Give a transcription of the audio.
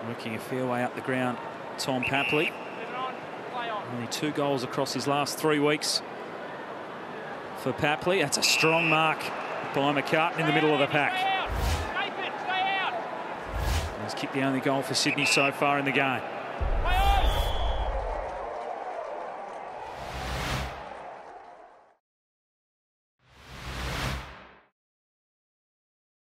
Working a fair way up the ground, Tom Papley. Only 2 goals across his last 3 weeks for Papley. That's a strong mark by McCartin in the middle of the pack. He's kicked the only goal for Sydney so far in the game.